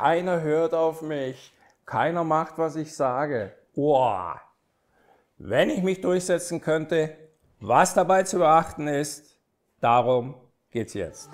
keiner hört auf mich, keiner macht, was ich sage. Boah, wenn ich mich durchsetzen könnte, was dabei zu beachten ist, darum geht's jetzt.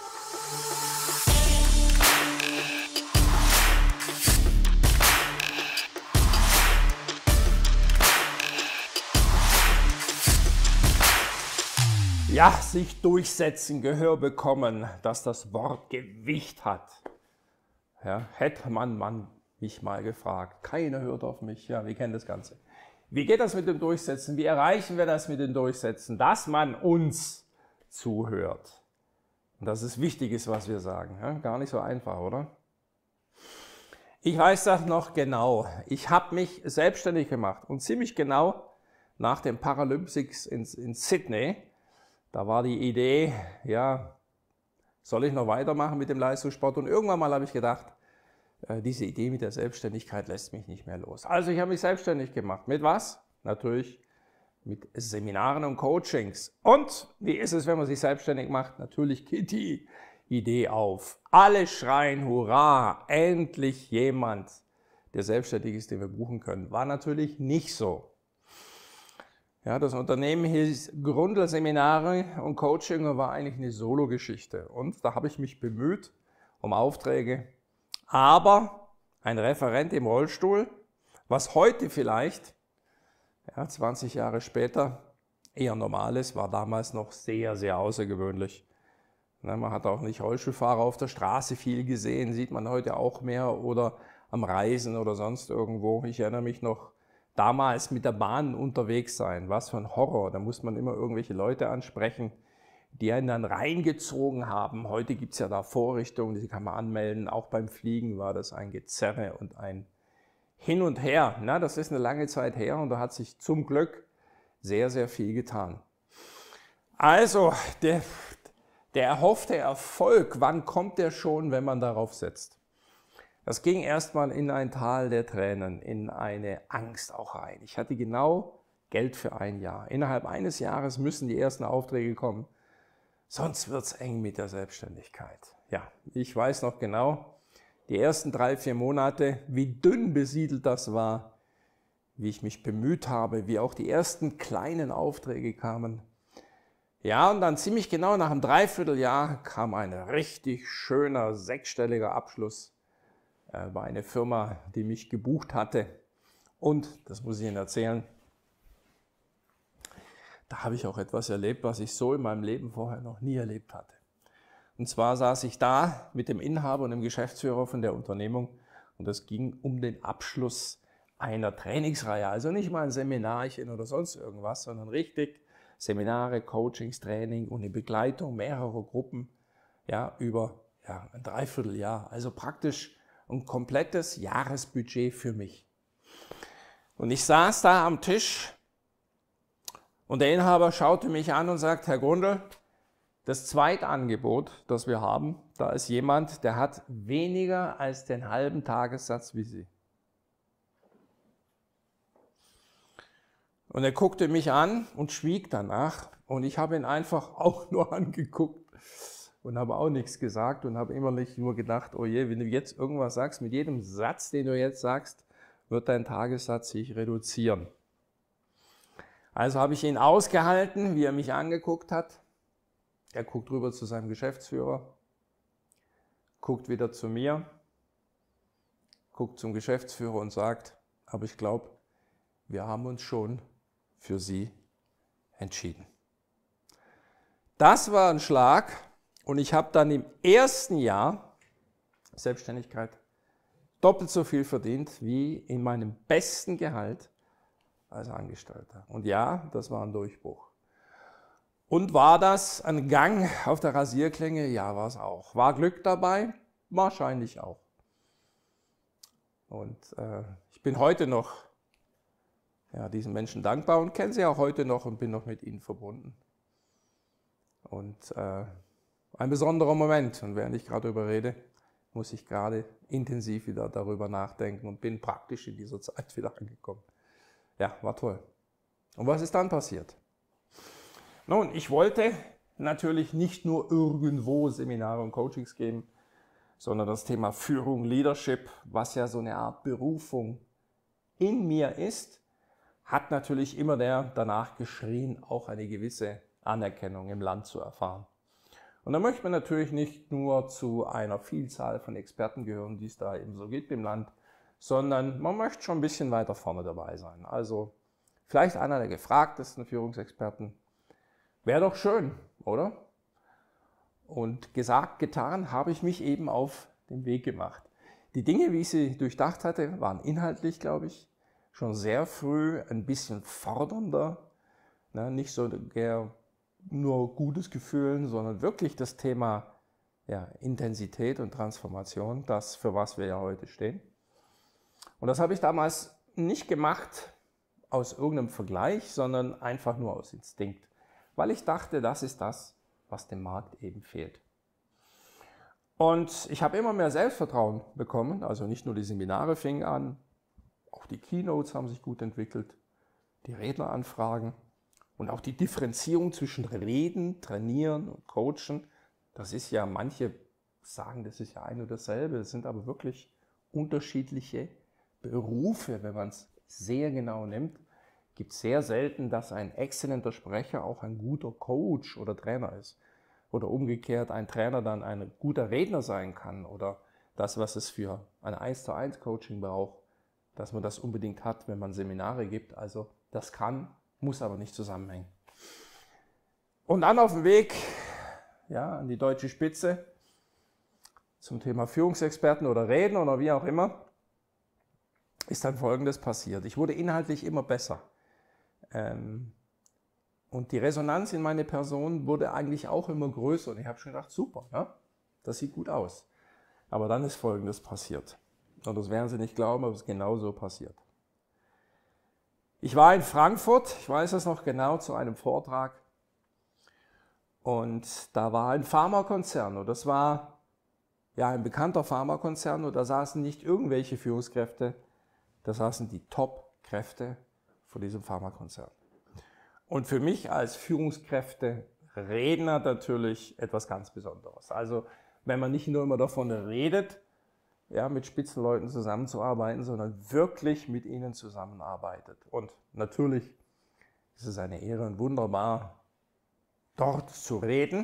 Ja, sich durchsetzen, Gehör bekommen, dass das Wort Gewicht hat. Ja, hätte man mich mal gefragt. Keiner hört auf mich. Ja, wir kennen das Ganze. Wie geht das mit dem Durchsetzen? Wie erreichen wir das mit dem Durchsetzen? Dass man uns zuhört. Und dass es wichtig ist, was wir sagen. Ja, gar nicht so einfach, oder? Ich weiß das noch genau. Ich habe mich selbstständig gemacht und ziemlich genau nach den Paralympics in Sydney. Da war die Idee, ja, soll ich noch weitermachen mit dem Leistungssport? Und irgendwann mal habe ich gedacht, diese Idee mit der Selbstständigkeit lässt mich nicht mehr los. Also ich habe mich selbstständig gemacht. Mit was? Natürlich mit Seminaren und Coachings. Und wie ist es, wenn man sich selbstständig macht? Natürlich geht die Idee auf. Alle schreien, hurra, endlich jemand, der selbstständig ist, den wir buchen können. War natürlich nicht so. Ja, das Unternehmen hieß Grundl Seminare und Coaching und war eigentlich eine Solo-Geschichte. Und da habe ich mich bemüht um Aufträge. Aber ein Referent im Rollstuhl, was heute vielleicht, ja, 20 Jahre später, eher normal ist, war damals noch sehr, sehr außergewöhnlich. Man hat auch nicht Rollstuhlfahrer auf der Straße viel gesehen, sieht man heute auch mehr oder am Reisen oder sonst irgendwo. Ich erinnere mich noch, damals mit der Bahn unterwegs sein, was für ein Horror. Da muss man immer irgendwelche Leute ansprechen, die einen dann reingezogen haben. Heute gibt es ja da Vorrichtungen, die kann man anmelden. Auch beim Fliegen war das ein Gezerre und ein Hin und Her. Na, das ist eine lange Zeit her und da hat sich zum Glück sehr, sehr viel getan. Also, der erhoffte Erfolg, wann kommt der schon, wenn man darauf setzt? Das ging erstmal in ein Tal der Tränen, in eine Angst auch rein. Ich hatte genau Geld für ein Jahr. Innerhalb eines Jahres müssen die ersten Aufträge kommen, sonst wird es eng mit der Selbstständigkeit. Ja, ich weiß noch genau, die ersten 3-4 Monate, wie dünn besiedelt das war, wie ich mich bemüht habe, wie auch die ersten kleinen Aufträge kamen. Ja, und dann ziemlich genau nach einem Dreivierteljahr kam ein richtig schöner, 6-stelliger Abschluss bei einer Firma, die mich gebucht hatte. Und, das muss ich Ihnen erzählen, da habe ich auch etwas erlebt, was ich so in meinem Leben vorher noch nie erlebt hatte. Und zwar saß ich da mit dem Inhaber und dem Geschäftsführer von der Unternehmung und es ging um den Abschluss einer Trainingsreihe. Also nicht mal ein Seminarchen oder sonst irgendwas, sondern richtig Seminare, Coachings, Training und eine Begleitung mehrerer Gruppen, ja, über ein Dreivierteljahr. Also praktisch ein komplettes Jahresbudget für mich. Und ich saß da am Tisch und der Inhaber schaute mich an und sagt, Herr Grundl, das Zweitangebot, das wir haben, da ist jemand, der hat weniger als den halben Tagessatz wie Sie. Und er guckte mich an und schwieg danach und ich habe ihn einfach auch nur angeguckt. Und habe auch nichts gesagt und habe innerlich nur gedacht, oh je, wenn du jetzt irgendwas sagst, mit jedem Satz, den du jetzt sagst, wird dein Tagessatz sich reduzieren. Also habe ich ihn ausgehalten, wie er mich angeguckt hat. Er guckt rüber zu seinem Geschäftsführer, guckt wieder zu mir, guckt zum Geschäftsführer und sagt, aber ich glaube, wir haben uns schon für Sie entschieden. Das war ein Schlag. Und ich habe dann im ersten Jahr Selbstständigkeit doppelt so viel verdient wie in meinem besten Gehalt als Angestellter. Und ja, das war ein Durchbruch. Und war das ein Gang auf der Rasierklinge? Ja, war es auch. War Glück dabei? Wahrscheinlich auch. Und ich bin heute noch diesen Menschen dankbar und kenne sie auch heute noch und bin noch mit ihnen verbunden. Und ein besonderer Moment. Und während ich gerade darüber rede, muss ich gerade intensiv wieder darüber nachdenken und bin praktisch in dieser Zeit wieder angekommen. Ja, war toll. Und was ist dann passiert? Nun, ich wollte natürlich nicht nur irgendwo Seminare und Coachings geben, sondern das Thema Führung, Leadership, was ja so eine Art Berufung in mir ist, hat natürlich immer danach geschrien, auch eine gewisse Anerkennung im Land zu erfahren. Und da möchte man natürlich nicht nur zu einer Vielzahl von Experten gehören, die es da eben so gibt im Land, sondern man möchte schon ein bisschen weiter vorne dabei sein. Also vielleicht einer der gefragtesten Führungsexperten. Wäre doch schön, oder? Und gesagt, getan, habe ich mich eben auf den Weg gemacht. Die Dinge, wie ich sie durchdacht hatte, waren inhaltlich, glaube ich, schon sehr früh ein bisschen fordernder. Nicht so nur gutes Gefühl, sondern wirklich das Thema Intensität und Transformation, das, für was wir ja heute stehen. Und das habe ich damals nicht gemacht aus irgendeinem Vergleich, sondern einfach nur aus Instinkt, weil ich dachte, das ist das, was dem Markt eben fehlt. Und ich habe immer mehr Selbstvertrauen bekommen, also nicht nur die Seminare fingen an, auch die Keynotes haben sich gut entwickelt, die Redneranfragen und auch die Differenzierung zwischen Reden, Trainieren und Coachen. Das ist ja, manche sagen, das ist ja ein und dasselbe, das sind aber wirklich unterschiedliche Berufe, wenn man es sehr genau nimmt. Gibt es sehr selten, dass ein exzellenter Sprecher auch ein guter Coach oder Trainer ist. Oder umgekehrt ein Trainer dann ein guter Redner sein kann oder das, was es für ein 1:1 Coaching braucht, dass man das unbedingt hat, wenn man Seminare gibt. Also das kann, muss aber nicht zusammenhängen. Und dann auf dem Weg an die deutsche Spitze zum Thema Führungsexperten oder Redner oder wie auch immer, ist dann Folgendes passiert. Ich wurde inhaltlich immer besser. Und die Resonanz in meine Person wurde eigentlich auch immer größer. Und ich habe schon gedacht, super, ja, das sieht gut aus. Aber dann ist Folgendes passiert. Und das werden Sie nicht glauben, aber es ist genau so passiert. Ich war in Frankfurt, ich weiß das noch genau, zu einem Vortrag. Und da war ein Pharmakonzern. Und das war ein bekannter Pharmakonzern. Und da saßen nicht irgendwelche Führungskräfte, da saßen die Top-Kräfte von diesem Pharmakonzern. Und für mich als Führungskräfte-Redner natürlich etwas ganz Besonderes. Also wenn man nicht nur immer davon redet, mit Spitzenleuten zusammenzuarbeiten, sondern wirklich mit ihnen zusammenarbeitet. Und natürlich ist es eine Ehre und wunderbar, dort zu reden.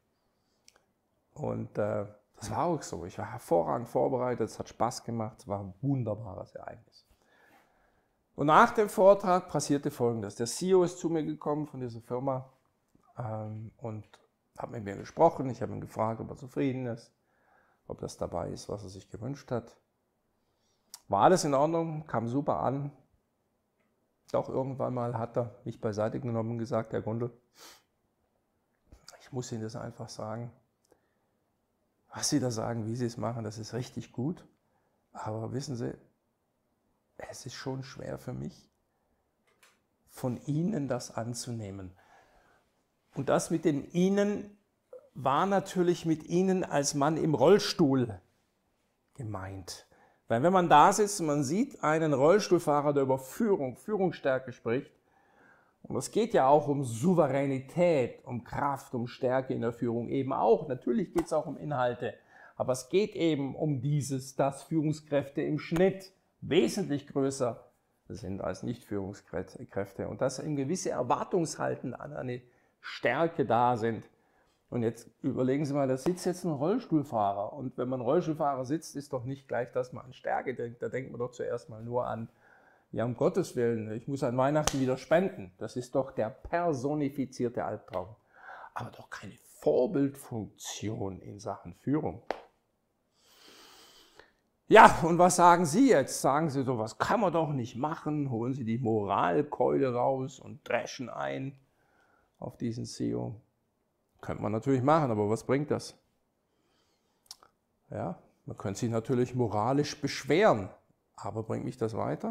Und das war auch so. Ich war hervorragend vorbereitet, es hat Spaß gemacht, es war ein wunderbares Ereignis. Und nach dem Vortrag passierte Folgendes. Der CEO ist zu mir gekommen von dieser Firma und hat mit mir gesprochen. Ich habe ihn gefragt, ob er zufrieden ist, ob das dabei ist, was er sich gewünscht hat. War alles in Ordnung, kam super an. Doch irgendwann mal hat er mich beiseite genommen und gesagt, Herr Gundel, ich muss Ihnen das einfach sagen. Was Sie da sagen, wie Sie es machen, das ist richtig gut. Aber wissen Sie, es ist schon schwer für mich, von Ihnen das anzunehmen. Und das mit den Ihnen war natürlich mit Ihnen als Mann im Rollstuhl gemeint. Weil wenn man da sitzt und man sieht einen Rollstuhlfahrer, der über Führungsstärke spricht, und es geht ja auch um Souveränität, um Kraft, um Stärke in der Führung eben auch. Natürlich geht es auch um Inhalte, aber es geht eben um dass Führungskräfte im Schnitt wesentlich größer sind als Nicht-Führungskräfte und dass eine gewisse Erwartungshaltung an eine Stärke da sind. Und jetzt überlegen Sie mal, da sitzt jetzt ein Rollstuhlfahrer und wenn man Rollstuhlfahrer sitzt, ist doch nicht gleich, dass man an Stärke denkt. Da denkt man doch zuerst mal nur an, um Gottes Willen, ich muss an Weihnachten wieder spenden. Das ist doch der personifizierte Albtraum. Aber doch keine Vorbildfunktion in Sachen Führung. Ja, und was sagen Sie jetzt? Sagen Sie so, was kann man doch nicht machen? Holen Sie die Moralkeule raus und dreschen ein auf diesen CEO. Könnte man natürlich machen, aber was bringt das? Ja, man könnte sich natürlich moralisch beschweren, aber bringt mich das weiter?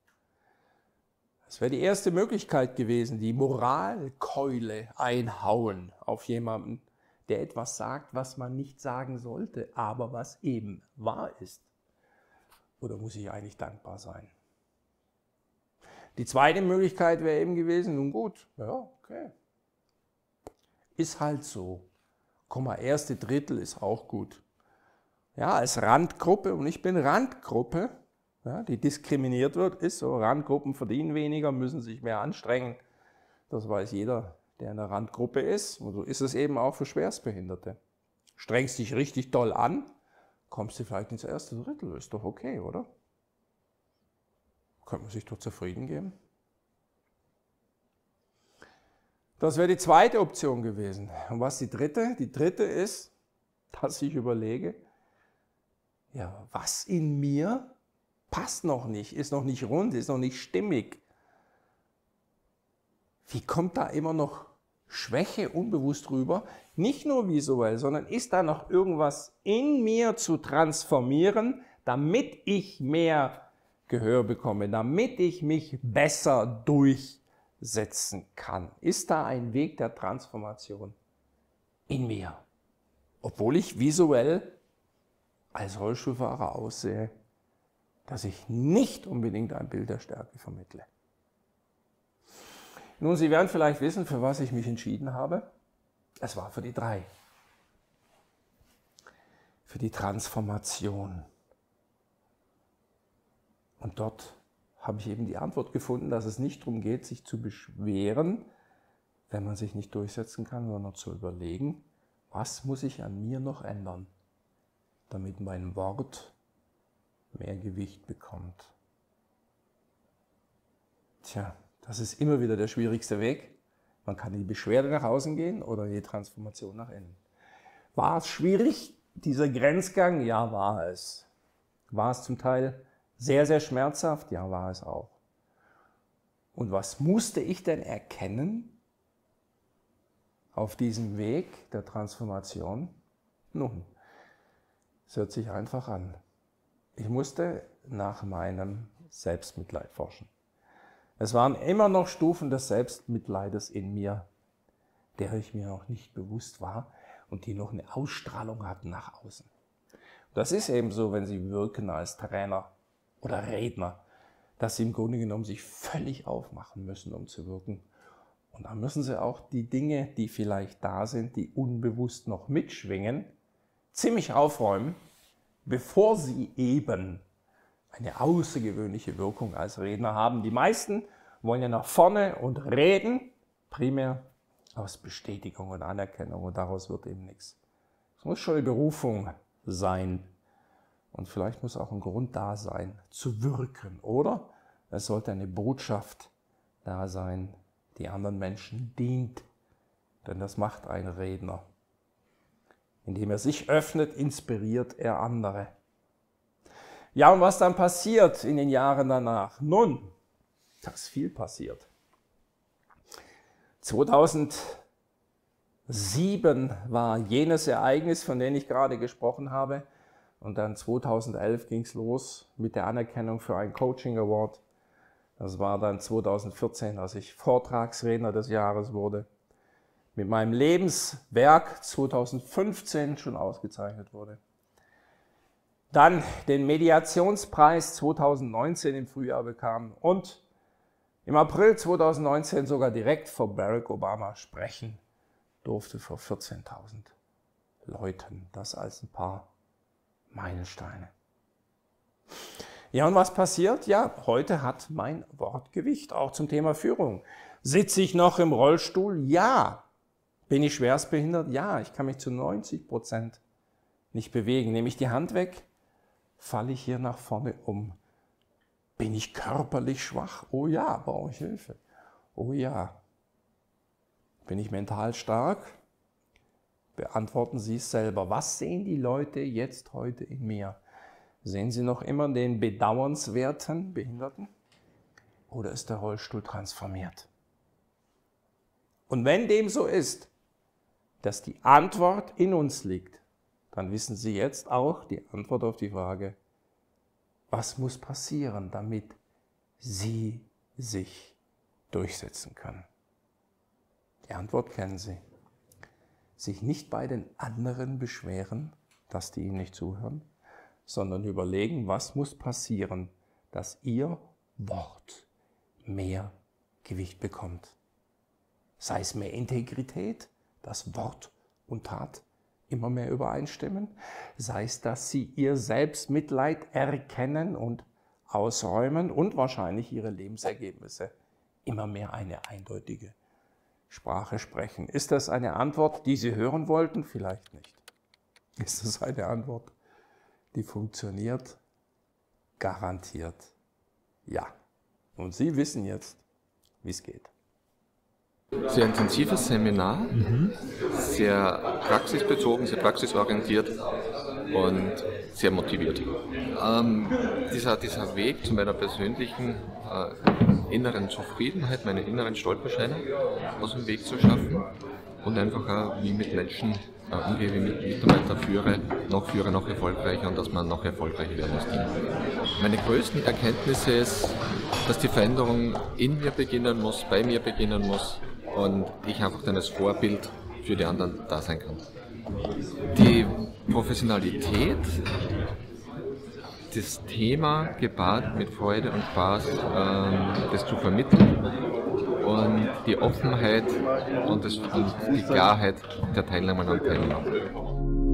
Es wäre die erste Möglichkeit gewesen, die Moralkeule einhauen auf jemanden, der etwas sagt, was man nicht sagen sollte, aber was eben wahr ist. Oder muss ich eigentlich dankbar sein? Die zweite Möglichkeit wäre eben gewesen, nun gut, ja, okay. Ist halt so. Erste Drittel ist auch gut. ja, als Randgruppe, und ich bin Randgruppe, ja, die diskriminiert wird, ist so, Randgruppen verdienen weniger, müssen sich mehr anstrengen. Das weiß jeder, der in der Randgruppe ist. Und so ist es eben auch für Schwerstbehinderte. Strengst dich richtig doll an, kommst du vielleicht ins erste Drittel, ist doch okay, oder? Könnte man sich doch zufrieden geben? Das wäre die zweite Option gewesen. Und was die dritte? Die dritte ist, dass ich überlege, ja, was in mir passt noch nicht, ist noch nicht rund, ist noch nicht stimmig. Wie kommt da immer noch Schwäche unbewusst rüber? Nicht nur visuell, sondern ist da noch irgendwas in mir zu transformieren, damit ich mehr Gehör bekomme, damit ich mich besser durchsetzen kann? Ist da ein Weg der Transformation in mir? Obwohl ich visuell als Rollstuhlfahrer aussehe, dass ich nicht unbedingt ein Bild der Stärke vermittle. Nun, Sie werden vielleicht wissen, für was ich mich entschieden habe. Es war für die 3. Für die Transformation. Und dort habe ich eben die Antwort gefunden, dass es nicht darum geht, sich zu beschweren, wenn man sich nicht durchsetzen kann, sondern zu überlegen, was muss ich an mir noch ändern, damit mein Wort mehr Gewicht bekommt. Tja, das ist immer wieder der schwierigste Weg. Man kann in die Beschwerde nach außen gehen oder in die Transformation nach innen. War es schwierig, dieser Grenzgang? Ja, war es. War es zum Teil sehr, sehr schmerzhaft? Ja, war es auch. Und was musste ich denn erkennen auf diesem Weg der Transformation? Nun, es hört sich einfach an. Ich musste nach meinem Selbstmitleid forschen. Es waren immer noch Stufen des Selbstmitleides in mir, der ich mir noch nicht bewusst war und die noch eine Ausstrahlung hatten nach außen. Das ist eben so, wenn Sie wirken als Trainer oder Redner, dass Sie im Grunde genommen sich völlig aufmachen müssen, um zu wirken. Und dann müssen Sie auch die Dinge, die vielleicht da sind, die unbewusst noch mitschwingen, ziemlich aufräumen, bevor Sie eben eine außergewöhnliche Wirkung als Redner haben. Die meisten wollen ja nach vorne und reden, primär aus Bestätigung und Anerkennung, und daraus wird eben nichts. Es muss schon eine Berufung sein und vielleicht muss auch ein Grund da sein, zu wirken, oder? Es sollte eine Botschaft da sein, die anderen Menschen dient, denn das macht ein Redner. Indem er sich öffnet, inspiriert er andere. Ja, und was dann passiert in den Jahren danach? Nun, da ist viel passiert. 2007 war jenes Ereignis, von dem ich gerade gesprochen habe. Und dann 2011 ging es los mit der Anerkennung für einen Coaching Award. Das war dann 2014, als ich Vortragsredner des Jahres wurde. Mit meinem Lebenswerk 2015 schon ausgezeichnet wurde. Dann den Mediationspreis 2019 im Frühjahr bekam und im April 2019 sogar direkt vor Barack Obama sprechen durfte, vor 14.000 Leuten. Das als ein paar Meilensteine. Ja, und was passiert? Ja, heute hat mein Wort Gewicht, auch zum Thema Führung. Sitze ich noch im Rollstuhl? Ja. Bin ich schwerstbehindert? Ja, ich kann mich zu 90% nicht bewegen. Nehme ich die Hand weg, falle ich hier nach vorne um. Bin ich körperlich schwach? Oh ja, brauche ich Hilfe. Oh ja. Bin ich mental stark? Beantworten Sie es selber. Was sehen die Leute jetzt heute in mir? Sehen Sie noch immer den bedauernswerten Behinderten? Oder ist der Rollstuhl transformiert? Und wenn dem so ist, dass die Antwort in uns liegt, dann wissen Sie jetzt auch die Antwort auf die Frage, was muss passieren, damit Sie sich durchsetzen können? Die Antwort kennen Sie. Sich nicht bei den anderen beschweren, dass die Ihnen nicht zuhören, sondern überlegen, was muss passieren, dass Ihr Wort mehr Gewicht bekommt. Sei es mehr Integrität, dass Wort und Tat immer mehr übereinstimmen, sei es, dass sie ihr Selbstmitleid erkennen und ausräumen und wahrscheinlich ihre Lebensergebnisse immer mehr eine eindeutige Sprache sprechen. Ist das eine Antwort, die Sie hören wollten? Vielleicht nicht. Ist das eine Antwort, die funktioniert? Garantiert ja. Und Sie wissen jetzt, wie es geht. Sehr intensives Seminar, sehr praxisbezogen, sehr praxisorientiert und sehr motiviert. Dieser Weg zu meiner persönlichen inneren Zufriedenheit, meine inneren Stolpersteine aus dem Weg zu schaffen und einfach auch, wie ich mit Menschen umgehe, wie ich mit Mitarbeitern führe, noch erfolgreicher und dass man noch erfolgreicher werden muss. Meine größten Erkenntnisse ist, dass die Veränderung in mir beginnen muss, bei mir beginnen muss und ich einfach dann als Vorbild für die anderen da sein kann. Die Professionalität, das Thema gepaart mit Freude und Spaß, das zu vermitteln und die Offenheit und die Klarheit der Teilnehmerinnen und Teilnehmer.